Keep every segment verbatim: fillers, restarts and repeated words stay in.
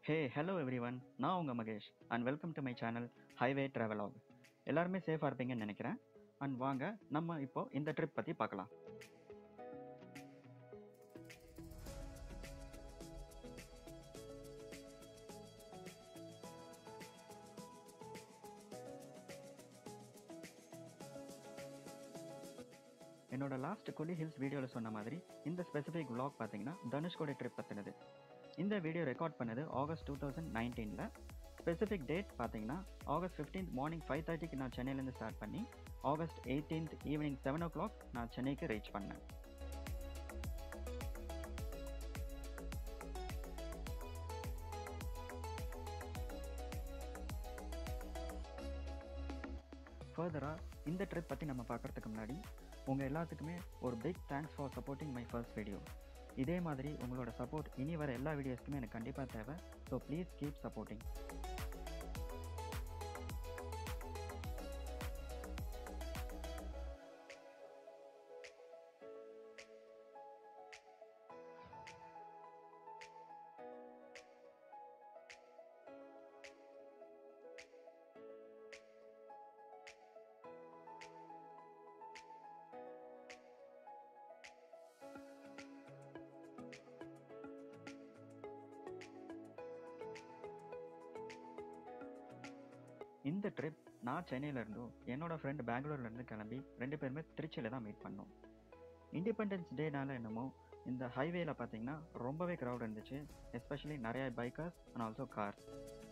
Hey hello everyone, நான் உங்கள் Mahesh and welcome to my channel highway travelogue. எல்லாருமே சேஃபாக இருப்பீங்கன்னு நினைக்கிறேன். அண்ட் வாங்க நம்ம இப்போ இந்த ட்ரிப் பற்றி பார்க்கலாம். என்னோட லாஸ்ட் குலி ஹில்ஸ் வீடியோவில் சொன்ன மாதிரி இந்த ஸ்பெசிஃபிக் vlog பார்த்தீங்கன்னா தனுஷ்கோடி ட்ரிப் பற்றினது. இந்த வீடியோ ரெக்கார்ட் பண்ணது ஆகஸ்ட் டூ தௌசண்ட் நைன்டீனில். ஸ்பெசிஃபிக் டேட் பார்த்தீங்கன்னா ஆகஸ்ட் ஃபிஃப்டீன்த் மார்னிங் ஃபைவ் தேர்ட்டிக்கு நான் சென்னையிலேருந்து ஸ்டார்ட் பண்ணி August eighteenth evening seven o'clock நான் சென்னைக்கு ரீச் பண்ணேன். ஃபர்தராக இந்த ட்ரிப் பற்றி நம்ம பார்க்குறதுக்கு முன்னாடி உங்கள் எல்லாத்துக்குமே ஒரு big thanks for supporting my first video. இதே மாதிரி உங்களோட சப்போர்ட் இனி வர எல்லா வீடியோஸ்க்குமே எனக்கு கண்டிப்பாக தேவை. So please keep supporting. இந்த ட்ரிப் நான் சென்னையிலேருந்தும் என்னோட ஃப்ரெண்ட் பெங்களூர்லேருந்து கிளம்பி ரெண்டு பேருமே திருச்சியில் தான் மீட் பண்ணோம். இண்டிபெண்டன்ஸ் டேனால என்னமோ இந்த ஹைவேல பார்த்தீங்கன்னா ரொம்பவே க்ரௌட் இருந்துச்சு. எஸ்பெஷலி நிறைய பைக்கர்ஸ் அண்ட் ஆல்சோ கார்ஸ்.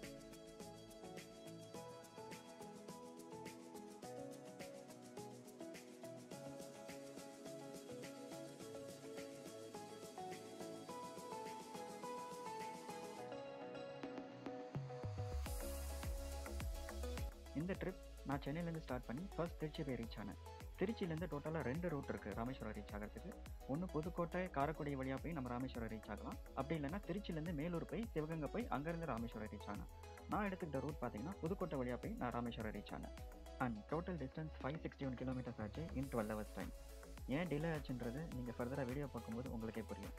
இந்த ட்ரிப் நான் சென்னையிலேருந்து ஸ்டார்ட் பண்ணி ஃபர்ஸ்ட் திருச்சி போய் ரீச் ஆனேன். திருச்சியிலேருந்து டோட்டலாக ரெண்டு ரூட் இருக்குது ராமேஸ்வரம் ரீச் ஆகிறதுக்கு. ஒன்று புதுக்கோட்டை காரைக்குடி வழியாக போய் நம்ம ராமேஸ்வரம் ரீச் ஆகலாம். அப்படி இல்லைன்னா திருச்சியிலேருந்து மேலூர் போய் சிவகங்கை போய் அங்கேருந்து ராமேஸ்வரம் ரீச் ஆனேன். நான் எடுத்துக்கிட்ட ரூட் பார்த்தீங்கன்னா புதுக்கோட்டை வழியாக போய் நான் ராமேஸ்வரம் ரீச் ஆனேன். And total distance five sixty one kilometres ஆச்சு இன் டுவெல் ஹவர்ஸ் டைம். ஏன் டிலே ஆச்சுன்றது நீங்கள் ஃபர்தராக வீடியோ பார்க்கும்போது உங்களுக்கே புரியும்.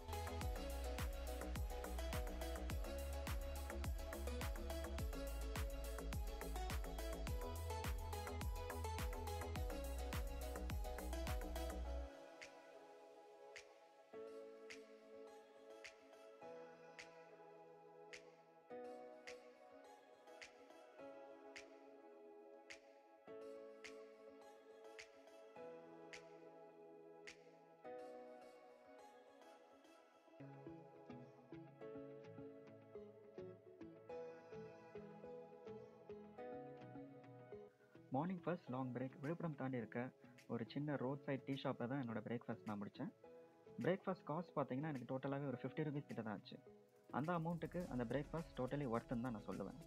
Morning first long break Villupuram தாண்டி இருக்க ஒரு சின்ன ரோட் சைட் டீ ஷாப்பில் தான் என்னோட பிரேக்ஃபாஸ்ட் நான் முடித்தேன். பிரேக்ஃபாஸ்ட் காஸ்ட் பார்த்தீங்கன்னா எனக்கு டோட்டலாகவே ஒரு ஃபிஃப்டி ருபீஸ் கிட்ட தான் ஆச்சு. அந்த அமௌண்ட்டுக்கு அந்த பிரேக்ஃபாஸ்ட் டோட்டலி ஒர்த்துன்னு தான் நான் சொல்லுவேன்.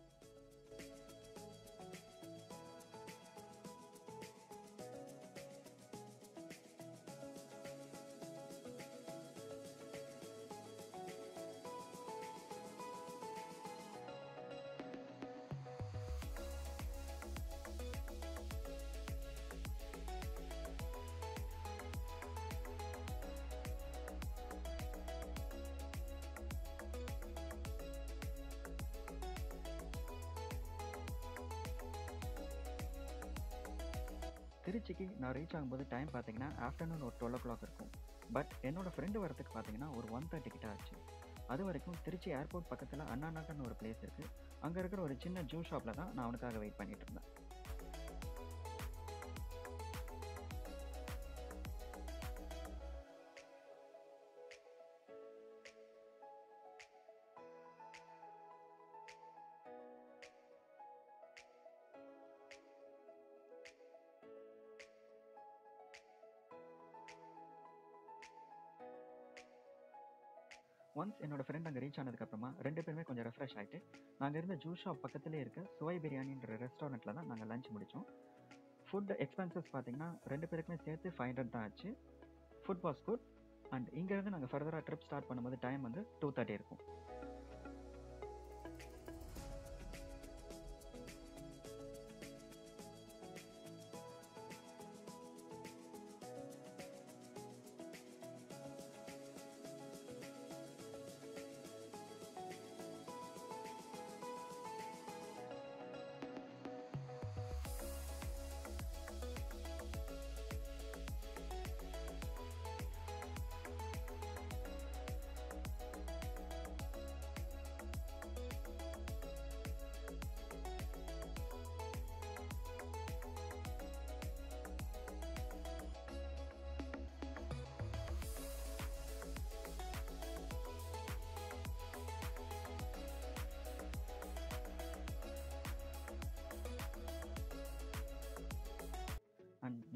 திருச்சிக்கு நான் ரீச் ஆகும்போது டைம் பார்த்தீங்கன்னா ஆஃப்டர்நூன் ஒரு டுவெல் ஓ கிளாக் இருக்கும். பட் என்னோடய ஃப்ரெண்டு வரத்துக்கு பார்த்தீங்கன்னா ஒரு ஒன் தேர்ட்டி கிட்ட ஆச்சு. அது வரைக்கும் திருச்சி ஏர்போர்ட் பக்கத்தில் அண்ணா நகர்னு ஒரு பிளேஸ் இருக்குது. அங்கே இருக்கிற ஒரு சின்ன ஜூஸ் ஷாப்பில் தான் நான் அவனுக்காக வெயிட் பண்ணிட்டு இருந்தேன். ஒன்ஸ் என்னோட ஃப்ரெண்ட் அங்கே ரீச் ஆனதுக்கப்புறமா ரெண்டு பேருமே கொஞ்சம் ரெஃப்ரெஷ் ஆகிட்டு நாங்கள் இருந்த ஜூஸ் ஷாப் பக்கத்துலேயே இருக்க சுவை பிரியாணின்ற ரெஸ்டாரண்ட்டில் தான் நாங்கள் லஞ்ச் முடித்தோம். ஃபுட் எக்ஸ்பென்சஸ் பார்த்தீங்கன்னா ரெண்டு பேருக்குமே சேர்த்து ஃபைவ் ஹண்ட்ரட் தான் ஆச்சு. Food was good. அண்ட் இங்கேருந்து நாங்கள் ஃபர்தராக ட்ரிப் ஸ்டார்ட் பண்ணும்போது டைம் வந்து டூ தேர்ட்டி இருக்கும்.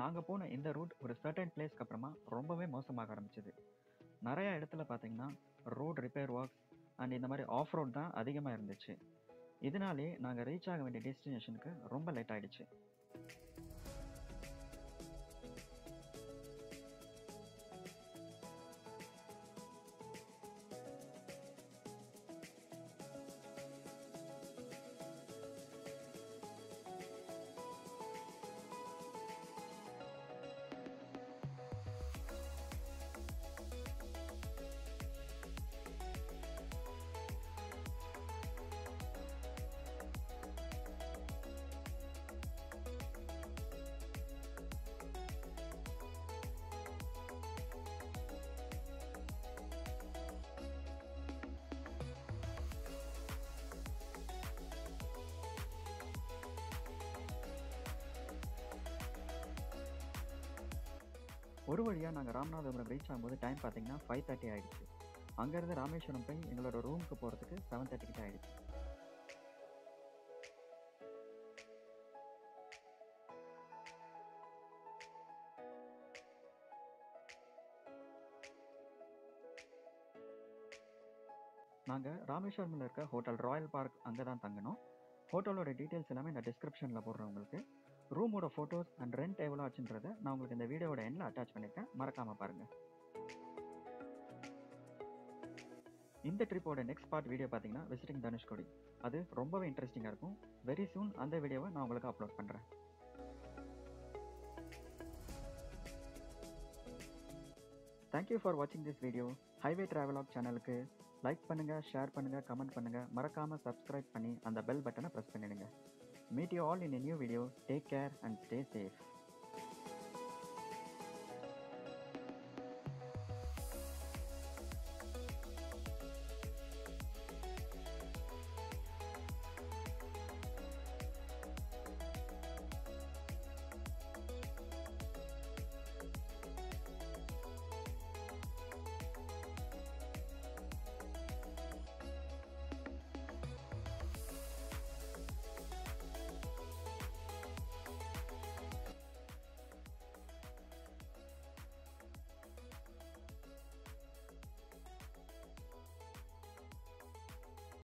நாங்கள் போன இந்த ரூட் ஒரு சர்டன் பிளேஸ்க்கு அப்புறமா ரொம்பவே மோசமாக ஆரம்பிச்சது. நிறையா இடத்துல பார்த்தீங்கன்னா ரோட் ரிப்பேர் ஒர்க்ஸ் அண்ட் இந்த மாதிரி ஆஃப் ரோட் தான் அதிகமாக இருந்துச்சு. இதனாலே நாங்கள் ரீச் ஆக வேண்டிய டெஸ்டினேஷனுக்கு ரொம்ப லேட் ஆகிடுச்சு. ஒரு வழியாக நாங்கள் ராமநாதபுரம் ரீச் ஆகும்போது டைம் பார்த்தீங்கன்னா ஃபைவ் தேர்ட்டி ஆகிடுச்சு. அங்கேருந்து ராமேஸ்வரம் போய் எங்களோட ரூமுக்கு போகிறதுக்கு செவன் தேர்ட்டி கிட்ட ஆகிடுச்சு. நாங்கள் ராமேஸ்வரமில் இருக்க ஹோட்டல் ராயல் பார்க் அங்கே தான் தங்கினோம். ஹோட்டலோட டீட்டெயில்ஸ் எல்லாமே நான் டிஸ்கிரிப்ஷனில் போடுறேன் உங்களுக்கு. ரூமோட ஃபோட்டோஸ் அண்ட் ரெண்ட் எவ்வளோ ஆச்சுன்றதை நான் உங்களுக்கு இந்த வீடியோட எண்டில் அட்டாச் பண்ணியிருக்கேன், மறக்காமல் பாருங்கள். இந்த ட்ரிப்போட நெக்ஸ்ட் பார்ட் வீடியோ பார்த்தீங்கன்னா விசிட்டிங் தனுஷ்கோடி. அது ரொம்பவே இன்ட்ரெஸ்டிங்காக இருக்கும். வெரி சூன் அந்த வீடியோவை நான் உங்களுக்கு அப்லோட் பண்ணுறேன். தேங்க்யூ ஃபார் வாட்சிங் திஸ் வீடியோ. ஹைவே டிராவலாக் சேனலுக்கு லைக் பண்ணுங்கள், ஷேர் பண்ணுங்கள், கமெண்ட் பண்ணுங்கள், மறக்காமல் சப்ஸ்கிரைப் பண்ணி அந்த பெல் பட்டனை ப்ரெஸ் பண்ணிடுங்க. Meet you all in a new video. Take care and stay safe.